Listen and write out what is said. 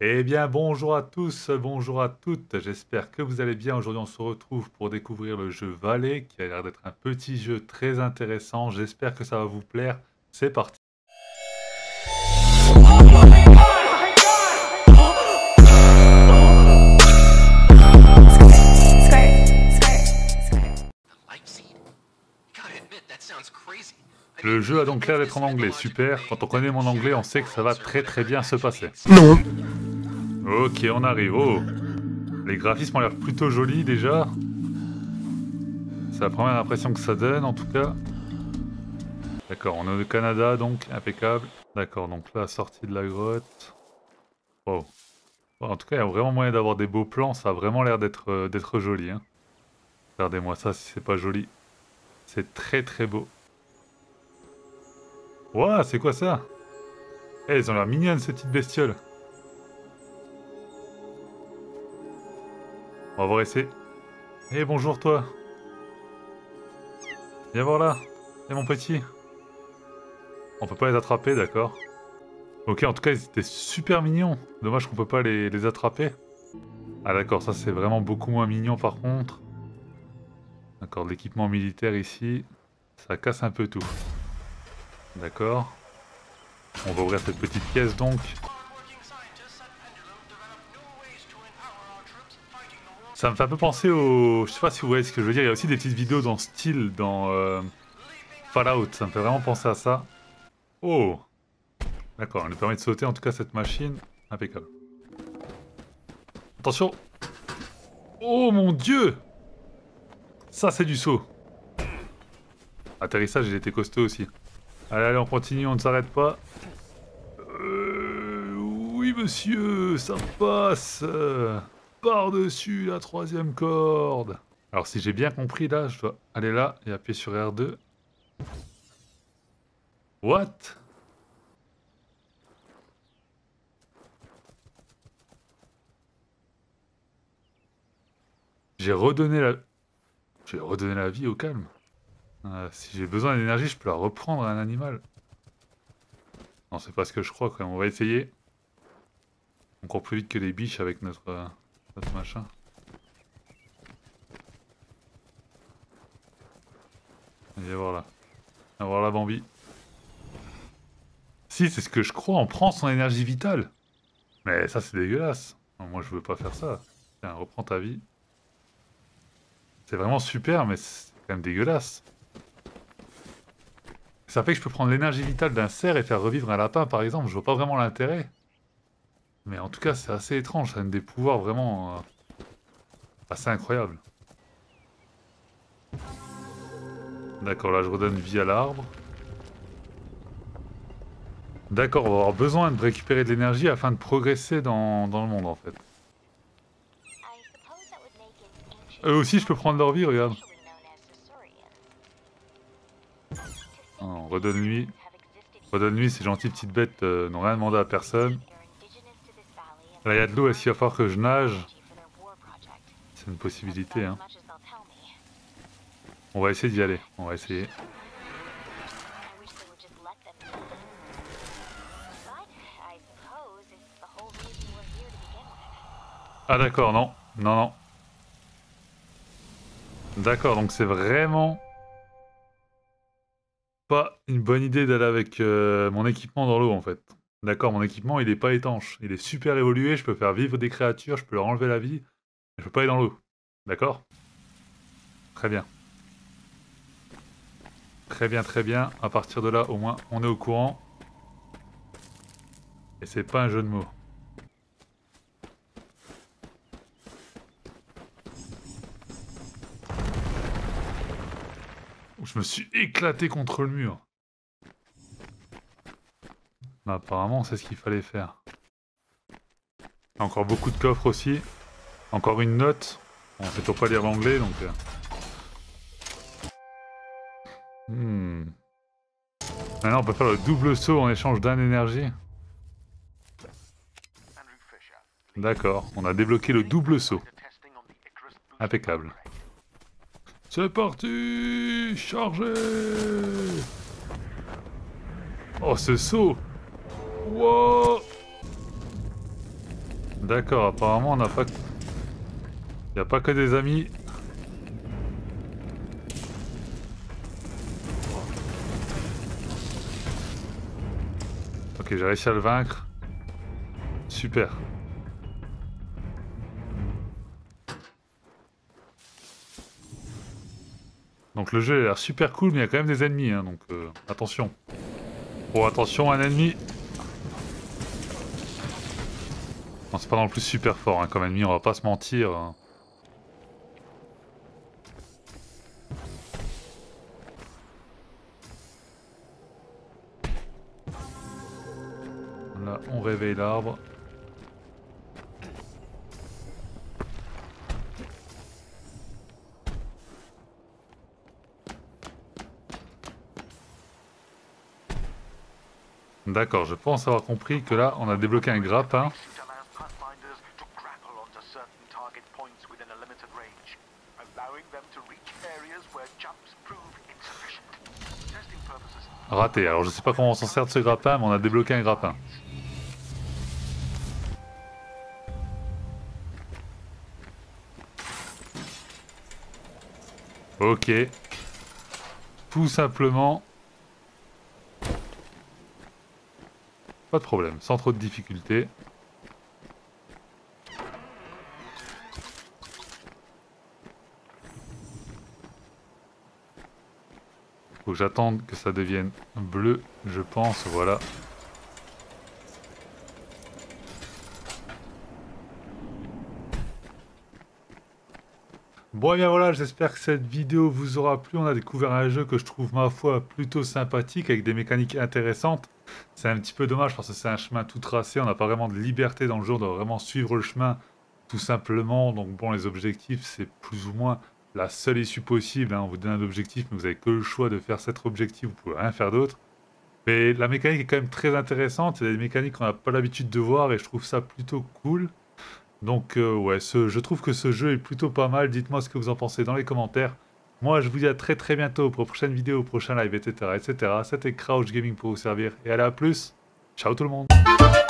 Eh bien, bonjour à tous, bonjour à toutes. J'espère que vous allez bien. Aujourd'hui, on se retrouve pour découvrir le jeu Valet, qui a l'air d'être un petit jeu très intéressant. J'espère que ça va vous plaire. C'est parti. Le jeu a donc l'air d'être en anglais. Super. Quand on connaît mon anglais, on sait que ça va très bien se passer. Non. Ok, on arrive. Oh, les graphismes ont l'air plutôt jolis déjà. C'est la première impression que ça donne, en tout cas. D'accord, on est au Canada, donc impeccable. D'accord, donc là, sortie de la grotte. Oh. Bon, en tout cas, il y a vraiment moyen d'avoir des beaux plans. Ça a vraiment l'air d'être joli. Hein. Regardez-moi ça, si c'est pas joli. C'est très beau. Ouah, c'est quoi ça? Eh, elles ont l'air mignonnes, ces petites bestioles. On va voir essayer. Eh, bonjour toi. Viens voir là. Eh, mon petit. On peut pas les attraper, d'accord. Ok, en tout cas, ils étaient super mignons. Dommage qu'on peut pas les attraper. Ah d'accord, ça c'est vraiment beaucoup moins mignon par contre. D'accord, de l'équipement militaire ici. Ça casse un peu tout. D'accord. On va ouvrir cette petite pièce donc. Ça me fait un peu penser au... Je sais pas si vous voyez ce que je veux dire. Il y a aussi des petites vidéos dans ce style dans Fallout. Ça me fait vraiment penser à ça. Oh! D'accord, elle nous permet de sauter en tout cas cette machine. Impeccable. Attention! Oh mon dieu! Ça c'est du saut. Atterrissage, il était costaud aussi. Allez, on continue, on ne s'arrête pas. Oui monsieur, ça passe. Par-dessus la troisième corde. Alors si j'ai bien compris là, je dois aller là et appuyer sur R2. What? J'ai redonné la... J'ai redonné la vie au calme. Si j'ai besoin d'énergie, je peux la reprendre à un animal. Non, c'est pas ce que je crois quand même. On va essayer. Encore plus vite que les biches avec notre machin. Viens voir là. Viens voir là, Bambi. Si, c'est ce que je crois. On prend son énergie vitale. Mais ça, c'est dégueulasse. Non, moi, je veux pas faire ça. Tiens, reprends ta vie. C'est vraiment super, mais c'est quand même dégueulasse. Ça fait que je peux prendre l'énergie vitale d'un cerf et faire revivre un lapin, par exemple. Je vois pas vraiment l'intérêt. Mais en tout cas, c'est assez étrange. Ça donne des pouvoirs vraiment assez incroyables. D'accord, là, je redonne vie à l'arbre. D'accord, on va avoir besoin de récupérer de l'énergie afin de progresser dans le monde, en fait. Eux aussi, je peux prendre leur vie, regarde. Oh, redonne-lui. Redonne-lui, ces gentilles petites bêtes n'ont rien demandé à personne. Là, il y a de l'eau, est-ce qu'il va falloir que je nage? C'est une possibilité, hein. On va essayer d'y aller, on va essayer. Ah d'accord, non, non. D'accord, donc c'est vraiment pas une bonne idée d'aller avec mon équipement dans l'eau en fait. D'accord, mon équipement il est pas étanche, il est super évolué, je peux faire vivre des créatures, je peux leur enlever la vie, mais je peux pas aller dans l'eau. D'accord? Très bien. Très bien, à partir de là au moins on est au courant. Et c'est pas un jeu de mots. Je me suis éclaté contre le mur. Mais apparemment, c'est ce qu'il fallait faire. Encore beaucoup de coffres aussi. Encore une note. Bon, on sait toujours pas lire l'anglais, donc... Maintenant, on peut faire le double saut en échange d'un énergie. D'accord, on a débloqué le double saut. Impeccable. C'est parti! Chargez! Oh, ce saut! Wow! D'accord, apparemment on n'a pas... Il n'y a pas que des amis. Ok, j'ai réussi à le vaincre. Super. Donc le jeu a l'air super cool, mais il y a quand même des ennemis, hein, donc attention. Oh attention, un ennemi. Non, c'est pas non plus super fort hein, comme ennemi, on va pas se mentir. Hein. Là, on réveille l'arbre. D'accord, je pense avoir compris que là, on a débloqué un grappin. Raté, alors je sais pas comment on s'en sert de ce grappin, mais on a débloqué un grappin. Ok. Tout simplement... Pas de problème, sans trop de difficultés. Faut que j'attende que ça devienne bleu, je pense, voilà. Bon et bien voilà, j'espère que cette vidéo vous aura plu. On a découvert un jeu que je trouve ma foi plutôt sympathique avec des mécaniques intéressantes. C'est un petit peu dommage parce que c'est un chemin tout tracé, on n'a pas vraiment de liberté dans le jeu, on doit vraiment suivre le chemin tout simplement. Donc bon, les objectifs c'est plus ou moins la seule issue possible. Hein. On vous donne un objectif mais vous avez que le choix de faire cet objectif, vous pouvez rien faire d'autre. Mais la mécanique est quand même très intéressante, il y a des mécaniques qu'on n'a pas l'habitude de voir et je trouve ça plutôt cool. Donc ouais, je trouve que ce jeu est plutôt pas mal. Dites-moi ce que vous en pensez dans les commentaires. Moi, je vous dis à très très bientôt pour une prochaine vidéo, prochain live, etc. etc. C'était Crouch Gaming pour vous servir. Et allez, à plus. Ciao tout le monde.